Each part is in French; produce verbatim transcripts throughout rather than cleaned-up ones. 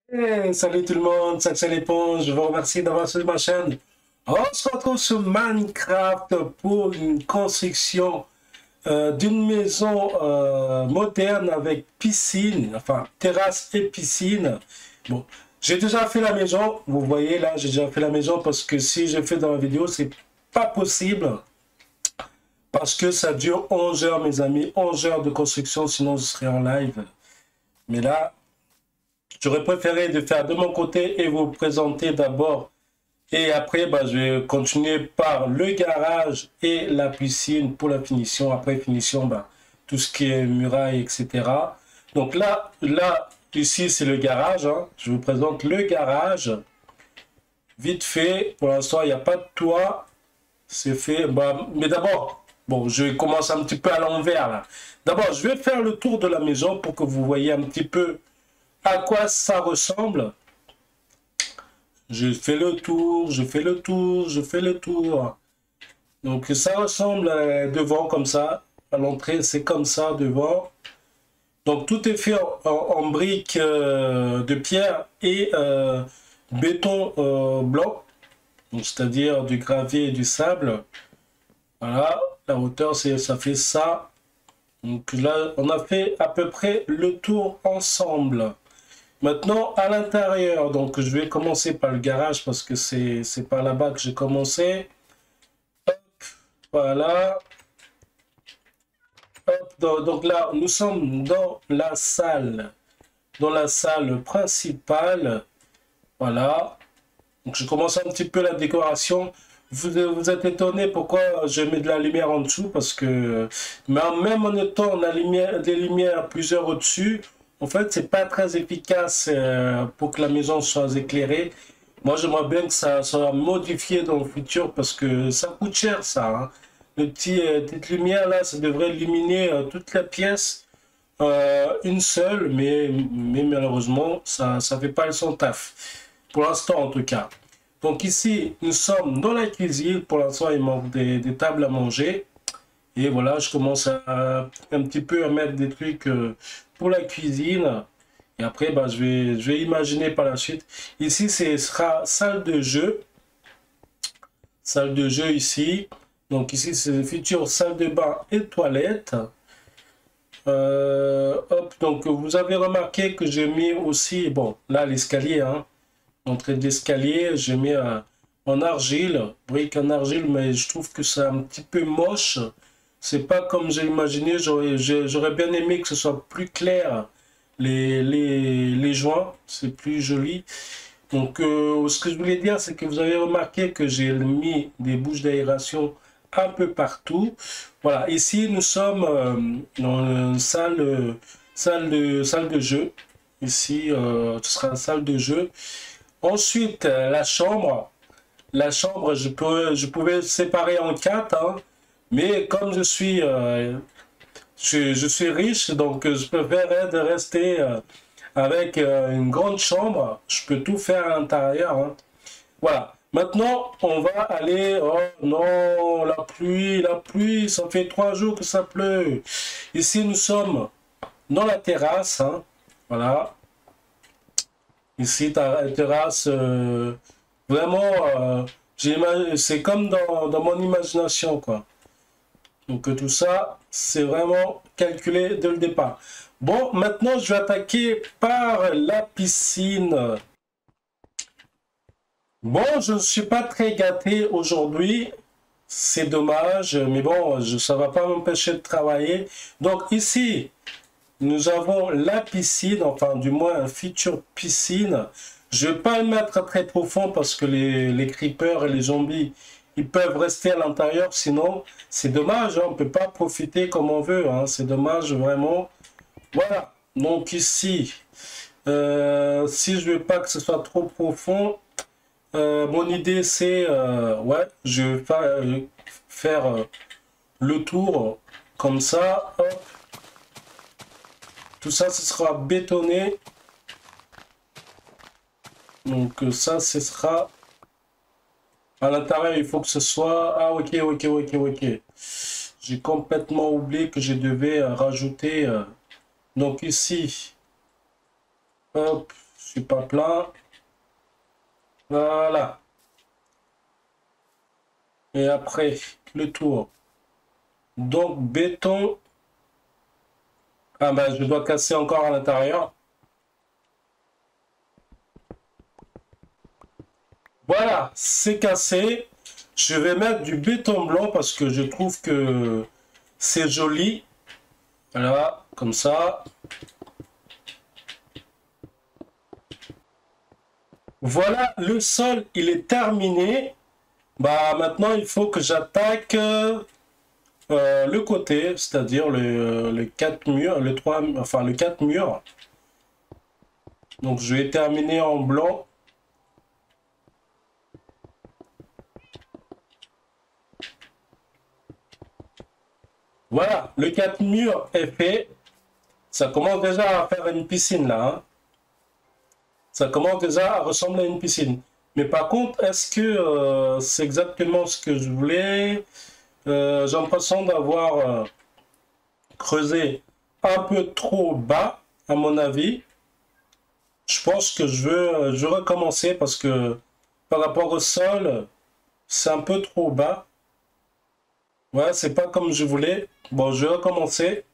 Hey, salut tout le monde, c'est Axel Éponge, je vous remercie d'avoir suivi ma chaîne. On se retrouve sur Minecraft pour une construction euh, d'une maison euh, moderne avec piscine, enfin terrasse et piscine. Bon, j'ai déjà fait la maison, vous voyez là, j'ai déjà fait la maison parce que si je fais dans la vidéo, c'est pas possible parce que ça dure onze heures mes amis, onze heures de construction, sinon je serai en live. Mais là, j'aurais préféré de faire de mon côté et vous présenter d'abord. Et après, bah, je vais continuer par le garage et la piscine pour la finition. Après finition, bah, tout ce qui est muraille, et cetera. Donc là, là ici, c'est le garage. Hein. Je vous présente le garage. Vite fait. Pour l'instant, il n'y a pas de toit. C'est fait. Bah, mais d'abord, bon, je commence un petit peu à l'envers là. D'abord, je vais faire le tour de la maison pour que vous voyez un petit peu à quoi ça ressemble. Je fais le tour, je fais le tour, je fais le tour. Donc ça ressemble à devant comme ça. À l'entrée, c'est comme ça devant. Donc tout est fait en, en, en briques euh, de pierre et euh, béton euh, blanc. C'est-à-dire du gravier et du sable. Voilà, la hauteur, c'est ça fait ça. Donc là, on a fait à peu près le tour ensemble. Maintenant, à l'intérieur, donc je vais commencer par le garage parce que c'est c'est par là-bas que j'ai commencé. Voilà. Hop, donc, donc là, nous sommes dans la salle, dans la salle principale. Voilà. Donc je commence un petit peu la décoration. Vous vous êtes étonné pourquoi je mets de la lumière en dessous parce que même en étant la lumière, des lumières plusieurs au-dessus, en fait, c'est pas très efficace euh, pour que la maison soit éclairée. Moi, j'aimerais bien que ça soit modifié dans le futur parce que ça coûte cher, ça. Hein. Le petit, euh, petite lumière là, ça devrait illuminer euh, toute la pièce, euh, une seule, mais, mais malheureusement, ça ne fait pas son taf. Pour l'instant, en tout cas. Donc ici, nous sommes dans la cuisine. Pour l'instant, il manque des, des tables à manger. Et voilà, je commence à, un petit peu à mettre des trucs euh, pour la cuisine. Et après, bah, je vais, je vais imaginer par la suite. Ici, ce sera salle de jeu. Salle de jeu ici. Donc ici, c'est une future salle de bain et toilette. Euh, hop, donc vous avez remarqué que j'ai mis aussi, bon, là, l'escalier, hein. Entrée d'escalier, j'ai mis euh, en argile, brique en argile, mais je trouve que c'est un petit peu moche. C'est pas comme j'ai imaginé, j'aurais j'aurais bien aimé que ce soit plus clair les, les, les joints, c'est plus joli. Donc euh, ce que je voulais dire, c'est que vous avez remarqué que j'ai mis des bouches d'aération un peu partout. Voilà, ici nous sommes euh, dans une salle, euh, salle, de, salle de jeu. Ici, euh, ce sera une salle de jeu. Ensuite, euh, la chambre. La chambre, je, peux, je pouvais séparer en quatre, hein, mais comme je suis, euh, je, je suis riche, donc euh, je préférerais de rester euh, avec euh, une grande chambre. Je peux tout faire à l'intérieur. Hein. Voilà. Maintenant, on va aller... Oh non, la pluie, la pluie, ça fait trois jours que ça pleut. Ici, nous sommes dans la terrasse. Hein. Voilà. Ici, ta terrasse, euh, vraiment, euh, c'est comme dans, dans mon imagination, quoi. Donc euh, tout ça, c'est vraiment calculé dès le départ. Bon, maintenant, je vais attaquer par la piscine. Bon, je ne suis pas très gâté aujourd'hui. C'est dommage, mais bon, je, ça ne va pas m'empêcher de travailler. Donc ici, nous avons la piscine, enfin du moins un futur piscine. Je ne vais pas le mettre très profond parce que les, les creepers et les zombies, ils peuvent rester à l'intérieur. Sinon, c'est dommage, hein, on ne peut pas profiter comme on veut. Hein, c'est dommage vraiment. Voilà, donc ici, euh, si je ne veux pas que ce soit trop profond, euh, mon idée c'est, euh, ouais, je vais faire, euh, faire euh, le tour comme ça. Hop. Tout ça, ce sera bétonné. Donc euh, ça, ce sera... À l'intérieur, il faut que ce soit... Ah, ok, ok, ok, ok. J'ai complètement oublié que je devais euh, rajouter... euh, Donc ici, hop, je suis pas plein. Voilà. Et après, le tour. Donc, béton. Ah ben, je dois casser encore à l'intérieur. Voilà, c'est cassé. Je vais mettre du béton blanc parce que je trouve que c'est joli. Voilà, comme ça. Voilà, le sol, il est terminé. Bah, maintenant, il faut que j'attaque euh, le côté, c'est-à-dire le, le quatre murs, le trois, enfin le quatre murs. Donc, je vais terminer en blanc. Voilà, le quatre murs est fait. Ça commence déjà à faire une piscine là. Hein. Ça commence déjà à ressembler à une piscine. Mais par contre, est-ce que euh, c'est exactement ce que je voulais? euh, J'ai l'impression d'avoir euh, creusé un peu trop bas, à mon avis. Je pense que je veux, je veux recommencer parce que par rapport au sol, c'est un peu trop bas. Ouais, c'est pas comme je voulais. Bon, je vais recommencer.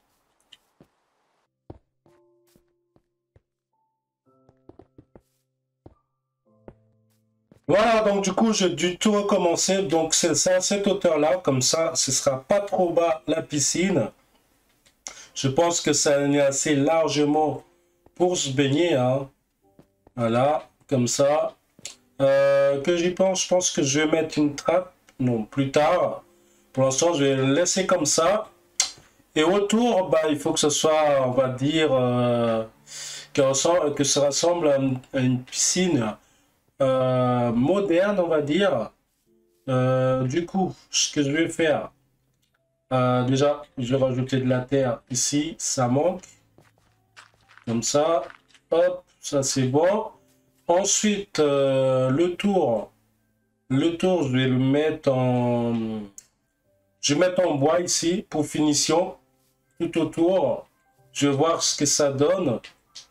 Voilà, donc du coup, j'ai dû tout recommencer. Donc, c'est ça, à cette hauteur-là. Comme ça, ce sera pas trop bas la piscine. Je pense que ça en est assez largement pour se baigner. Hein. Voilà, comme ça. Euh, que j'y pense, je pense que je vais mettre une trappe. Non, plus tard. Pour l'instant, je vais le laisser comme ça. Et autour, bah, il faut que ce soit, on va dire, euh, que, ressemble, que ça ressemble à une, à une piscine euh, moderne, on va dire. Euh, du coup, ce que je vais faire, euh, déjà, je vais rajouter de la terre ici, ça manque. Comme ça, hop, ça c'est bon. Ensuite, euh, le tour, le tour, je vais le mettre en, je vais mettre en bois ici pour finition, tout autour. Je vais voir ce que ça donne.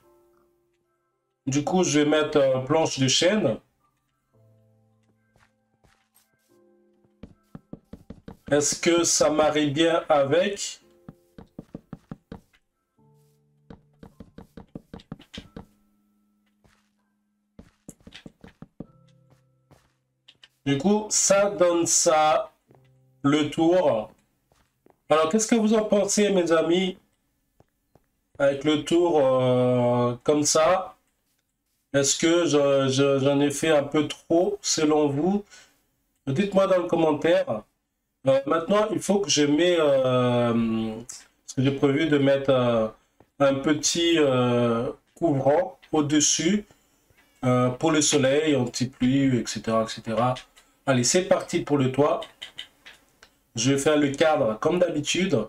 Du coup, je vais mettre une planche de chêne. Est-ce que ça marie bien avec? Du coup, ça donne ça, le tour. Alors, qu'est-ce que vous en pensez, mes amis, avec le tour euh, comme ça? Est-ce que j'en je, je, ai fait un peu trop, selon vous? Dites-moi dans le commentaire. Euh, maintenant, il faut que je mette, euh, parce que j'ai prévu de mettre euh, un petit euh, couvrant au-dessus euh, pour le soleil, anti-pluie, et cetera, et cetera. Allez, c'est parti pour le toit. Je vais faire le cadre comme d'habitude.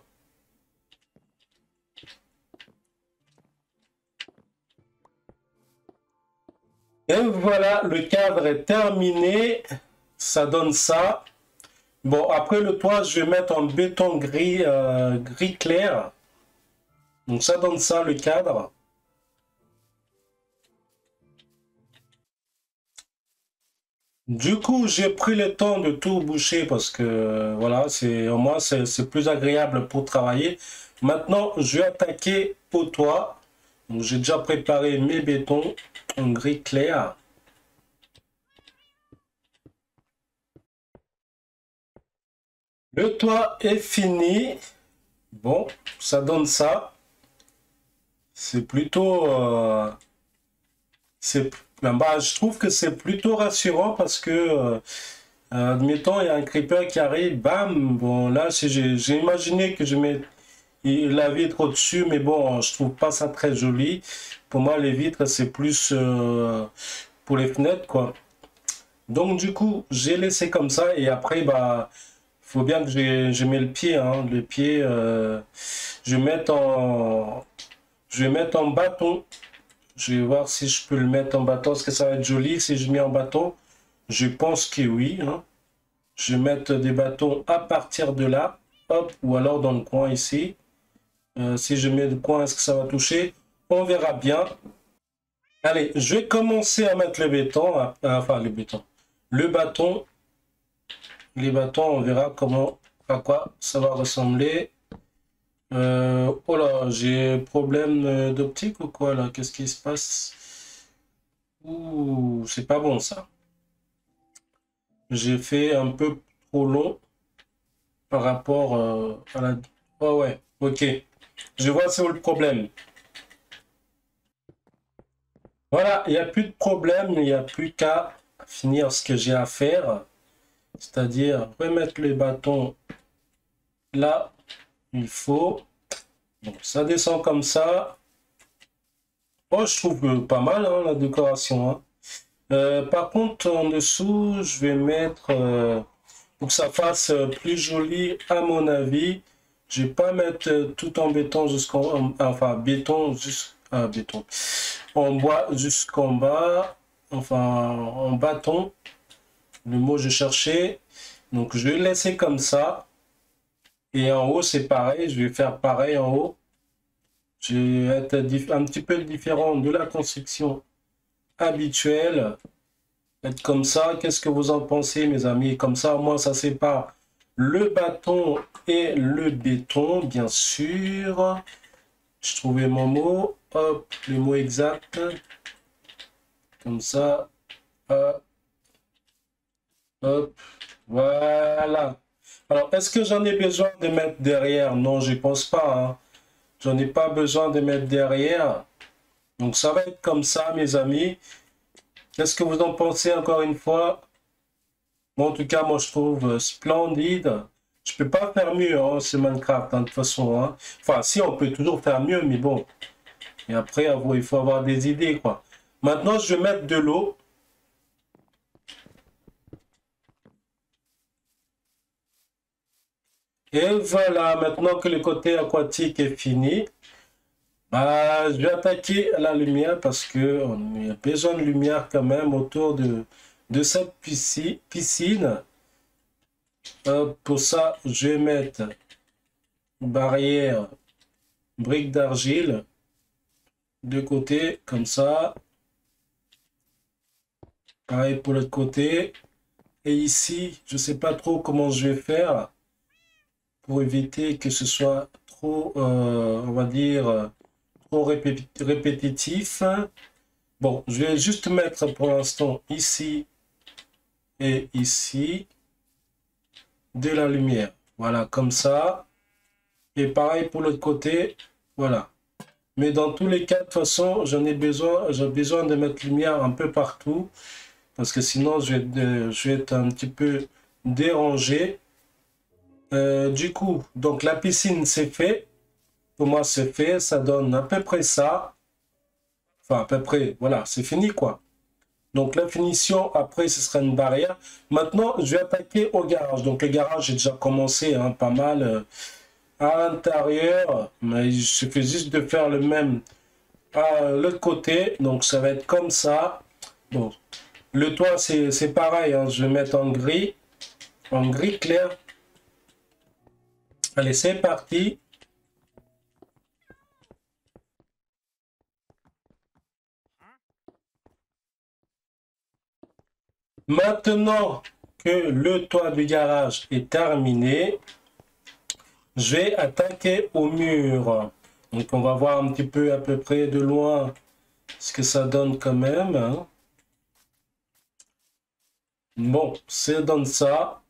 Et voilà, le cadre est terminé. Ça donne ça. Bon, après le toit, je vais mettre en béton gris, euh, gris clair. Donc ça donne ça, le cadre. Du coup, j'ai pris le temps de tout boucher parce que, voilà, c'est au moins c'est plus agréable pour travailler. Maintenant, je vais attaquer au toit. Donc j'ai déjà préparé mes bétons en gris clair. Le toit est fini. Bon, ça donne ça. C'est plutôt... Euh, c'est, ben bah, je trouve que c'est plutôt rassurant parce que, euh, admettons, il y a un creeper qui arrive, bam, bon, là, j'ai imaginé que je mets la vitre au-dessus, mais bon, je trouve pas ça très joli. Pour moi, les vitres, c'est plus euh, pour les fenêtres, quoi. Donc, du coup, j'ai laissé comme ça et après, bah... faut bien que je mette le pied, hein, le pied, euh, je vais mettre en, je vais mettre en bâton. Je vais voir si je peux le mettre en bâton. Est-ce que ça va être joli si je mets en bâton? Je pense que oui. Hein. Je vais mettre des bâtons à partir de là, hop, ou alors dans le coin ici. Euh, si je mets le coin, est-ce que ça va toucher? On verra bien. Allez, je vais commencer à mettre le béton, à- enfin le béton, le bâton. Les bâtons, on verra comment, à quoi ça va ressembler. Euh, oh là, j'ai problème euh, d'optique ou quoi là? Qu'est-ce qui se passe? Ouh, c'est pas bon ça. J'ai fait un peu trop long par rapport euh, à la... Oh ouais, ok. Je vois c'est où le problème. Voilà, il n'y a plus de problème, il n'y a plus qu'à finir ce que j'ai à faire. C'est-à-dire remettre les bâtons là, il faut. Donc ça descend comme ça. Oh, je trouve euh, pas mal hein, la décoration. Hein. Euh, par contre, en dessous, je vais mettre, euh, pour que ça fasse euh, plus joli, à mon avis, je vais pas mettre euh, tout en béton jusqu'en, enfin béton jusqu'à béton, en bois jusqu'en bas, enfin en bâton, le mot que je cherchais. Donc je vais le laisser comme ça. Et en haut, c'est pareil, je vais faire pareil en haut. Je vais être un petit peu différent de la construction habituelle. Être comme ça, qu'est-ce que vous en pensez, mes amis? Comme ça, moi, ça sépare le bâton et le béton, bien sûr. Je trouvais mon mot. Hop, le mot exact. Comme ça. Hop, hop. Voilà. Alors, est-ce que j'en ai besoin de mettre derrière? Non, je pense pas. Hein. J'en ai pas besoin de mettre derrière. Donc, ça va être comme ça, mes amis. Qu'est-ce que vous en pensez encore une fois? Bon, en tout cas, moi, je trouve euh, splendide. Je peux pas faire mieux, hein, c'est Minecraft, hein, de toute façon. Hein. Enfin, si, on peut toujours faire mieux, mais bon. Et après, il faut avoir des idées, quoi. Maintenant, je vais mettre de l'eau. Et voilà, maintenant que le côté aquatique est fini, bah, je vais attaquer la lumière parce que on a besoin de lumière quand même autour de, de cette piscine. piscine. Euh, pour ça, je vais mettre une barrière brique d'argile de côté, comme ça. Pareil pour l'autre côté. Et ici, je ne sais pas trop comment je vais faire pour éviter que ce soit trop, euh, on va dire, trop répé répétitif. Bon, je vais juste mettre pour l'instant ici et ici de la lumière. Voilà, comme ça. Et pareil pour l'autre côté. Voilà. Mais dans tous les cas, de toute façon, j'en ai besoin, j'ai besoin de mettre lumière un peu partout. Parce que sinon, je vais, euh, je vais être un petit peu dérangé. Euh, du coup, donc la piscine, c'est fait. Pour moi, c'est fait. Ça donne à peu près ça. Enfin, à peu près, voilà, c'est fini, quoi. Donc, la finition, après, ce sera une barrière. Maintenant, je vais attaquer au garage. Donc, le garage, j'ai déjà commencé hein, pas mal euh, à l'intérieur. Mais il suffit juste de faire le même à l'autre côté. Donc, ça va être comme ça. Bon, le toit, c'est pareil. Hein, je vais mettre en gris. En gris clair. Allez, c'est parti. Maintenant que le toit du garage est terminé, je vais attaquer au mur. Donc on va voir un petit peu à peu près de loin ce que ça donne quand même. Hein. Bon, ça donne ça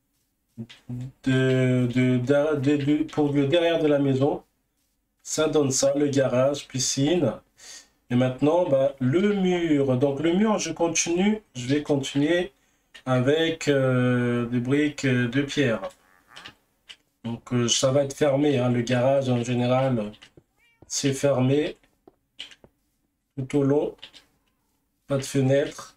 de, de, de, de, de, pour le derrière de la maison. Ça donne ça, le garage, piscine. Et maintenant, bah, le mur. Donc le mur, je continue. Je vais continuer avec euh, des briques de pierre. Donc euh, ça va être fermé. Hein. Le garage, en général, c'est fermé tout au long. Pas de fenêtre.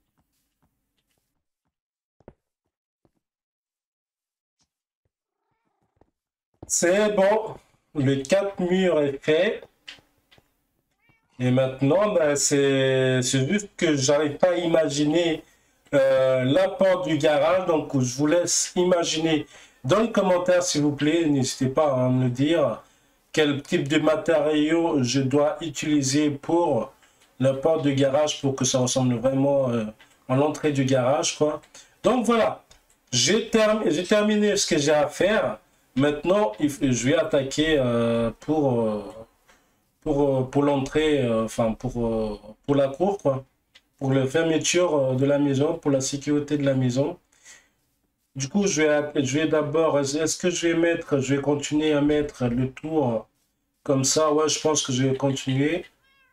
C'est bon. Le quatre murs est fait. Et maintenant, ben, c'est juste que j'arrive pas à imaginer euh, la porte du garage. Donc, je vous laisse imaginer dans les commentaires, s'il vous plaît. N'hésitez pas à me dire quel type de matériaux je dois utiliser pour la porte du garage pour que ça ressemble vraiment euh, à l'entrée du garage, quoi. Donc voilà, j'ai term j'ai terminé ce que j'ai à faire. Maintenant, je vais attaquer euh, pour, euh, pour, pour l'entrée, euh, enfin pour, euh, pour la cour, quoi. Pour la fermeture de la maison, pour la sécurité de la maison. Du coup, je vais, je vais d'abord, est-ce que je vais mettre, je vais continuer à mettre le tour comme ça. Ouais, je pense que je vais continuer.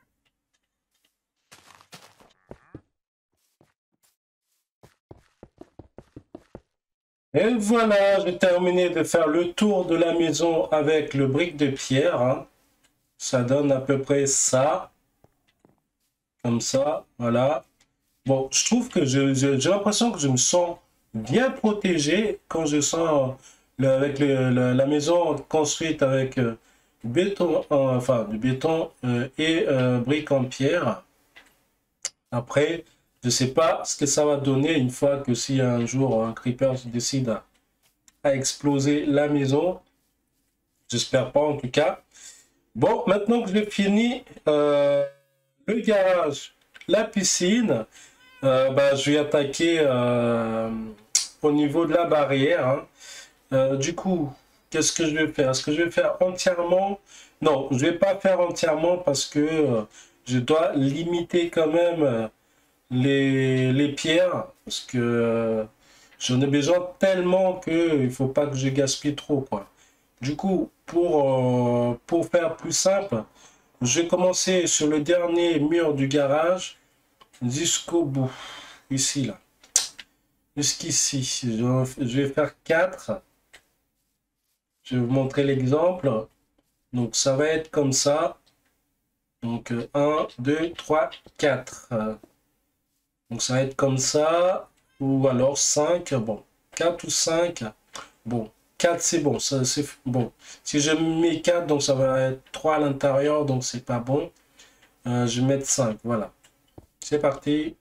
Et voilà, j'ai terminé de faire le tour de la maison avec le brique de pierre. Hein. Ça donne à peu près ça. Comme ça, voilà. Bon, je trouve que j'ai l'impression que je me sens bien protégé quand je sens le, avec le, le, la maison construite avec euh, béton, euh, enfin du béton euh, et euh, briques en pierre. Après, je ne sais pas ce que ça va donner une fois que si un jour un creeper décide à, à exploser la maison. J'espère pas en tout cas. Bon, maintenant que j'ai fini euh, le garage, la piscine, euh, bah, je vais attaquer euh, au niveau de la barrière. Hein. Euh, du coup, qu'est-ce que je vais faire? Est-ce que je vais faire entièrement? Non, je vais pas faire entièrement parce que euh, je dois limiter quand même euh, les, les pierres. Parce que euh, j'en ai besoin tellement que il faut pas que je gaspille trop, quoi. Du coup, pour, euh, pour faire plus simple, je vais commencer sur le dernier mur du garage jusqu'au bout. Ici, là. Jusqu'ici. Je, je vais faire quatre. Je vais vous montrer l'exemple. Donc, ça va être comme ça. Donc, un, deux, trois, quatre. Donc, ça va être comme ça. Ou alors cinq. Bon, quatre ou cinq. Bon, quatre, c'est bon. Ça, c'est bon. Si je mets quatre, donc ça va être trois à l'intérieur. Donc, c'est pas bon. Euh, je vais mettre cinq. Voilà. C'est parti.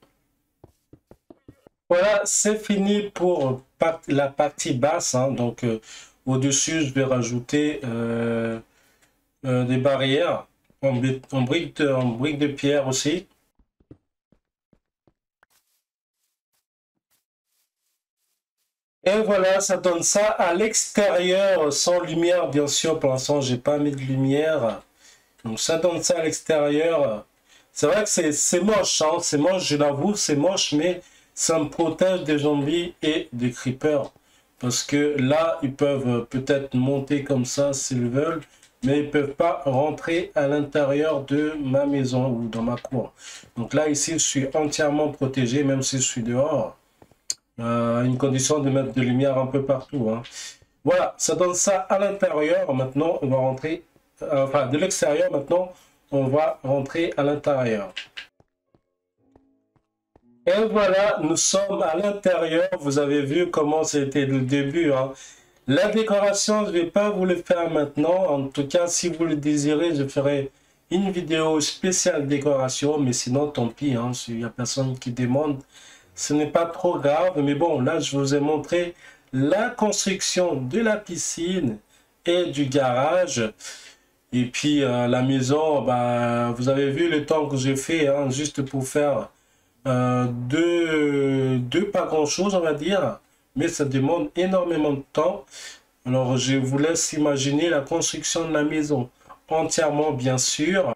Voilà, c'est fini pour la partie basse. Hein. Donc, euh, au-dessus, je vais rajouter euh, euh, des barrières en, en, briques de, en briques de pierre aussi. Et voilà, ça donne ça à l'extérieur, sans lumière, bien sûr. Pour l'instant, j'ai pas mis de lumière. Donc, ça donne ça à l'extérieur. C'est vrai que c'est moche, hein. C'est moche, je l'avoue, c'est moche, mais ça me protège des zombies et des creepers. Parce que là, ils peuvent peut-être monter comme ça s'ils veulent, mais ils ne peuvent pas rentrer à l'intérieur de ma maison ou dans ma cour. Donc là, ici, je suis entièrement protégé, même si je suis dehors. Euh, à une condition de mettre de lumière un peu partout. Hein. Voilà, ça donne ça à l'intérieur. Maintenant, on va rentrer, euh, enfin, de l'extérieur, maintenant, on va rentrer à l'intérieur. Et voilà, nous sommes à l'intérieur. Vous avez vu comment c'était le début. Hein. La décoration, je ne vais pas vous le faire maintenant. En tout cas, si vous le désirez, je ferai une vidéo spéciale décoration. Mais sinon, tant pis. Hein, s'il n'y a personne qui demande, ce n'est pas trop grave. Mais bon, là, je vous ai montré la construction de la piscine et du garage. Et puis, euh, la maison, bah, vous avez vu le temps que j'ai fait, hein, juste pour faire... Euh, deux, deux pas grand chose on va dire, mais ça demande énormément de temps. Alors je vous laisse imaginer la construction de la maison entièrement, bien sûr.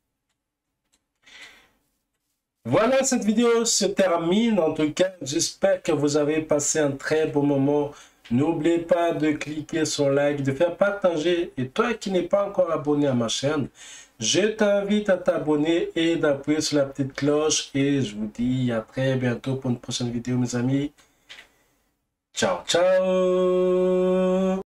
Voilà, cette vidéo se termine. En tout cas, j'espère que vous avez passé un très bon moment. N'oubliez pas de cliquer sur like, de faire partager. Et toi qui n'es pas encore abonné à ma chaîne, je t'invite à t'abonner et d'appuyer sur la petite cloche. Et je vous dis à très bientôt pour une prochaine vidéo, mes amis. Ciao, ciao!